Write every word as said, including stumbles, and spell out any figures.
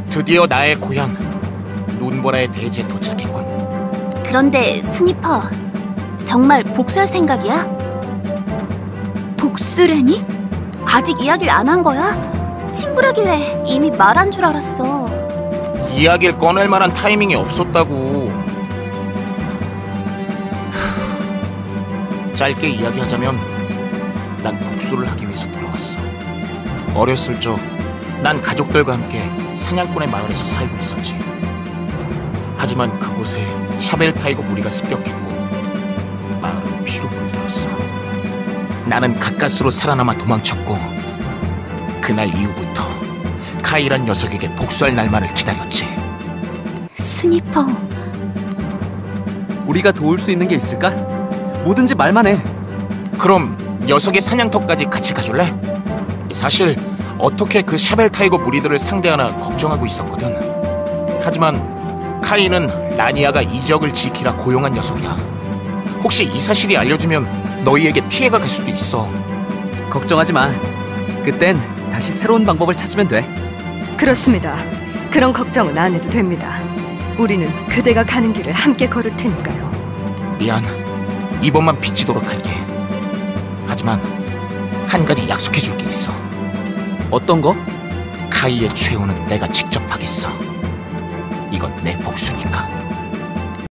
드디어 나의 고향 눈보라의 대지에 도착했군. 그런데 스니퍼, 정말 복수할 생각이야? 복수라니? 아직 이야기를 안 한 거야? 친구라길래 이미 말한 줄 알았어. 이야기를 꺼낼 만한 타이밍이 없었다고. 짧게 이야기하자면 난 복수를 하기 위해서 돌아왔어. 어렸을 적 난 가족들과 함께 사냥꾼의 마을에서 살고 있었지. 하지만 그곳에 샤벨 타이거 무리가 습격했고 마을은 피로 물들었어. 나는 가까스로 살아남아 도망쳤고 그날 이후부터 카이란 녀석에게 복수할 날만을 기다렸지. 스니퍼, 우리가 도울 수 있는 게 있을까? 뭐든지 말만 해. 그럼 녀석의 사냥터까지 같이 가줄래? 사실 어떻게 그 샤벨 타이거 무리들을 상대하나 걱정하고 있었거든. 하지만 카이는 라니아가 이적을 지키라 고용한 녀석이야. 혹시 이 사실이 알려지면 너희에게 피해가 갈 수도 있어. 걱정하지 마. 그땐 다시 새로운 방법을 찾으면 돼. 그렇습니다. 그런 걱정은 안 해도 됩니다. 우리는 그대가 가는 길을 함께 걸을 테니까요. 미안. 이번만 비치도록 할게. 하지만 한 가지 약속해 줄 게 있어. 어떤 거? 카이의 최후는 내가 직접 하겠어. 이건 내 복수니까.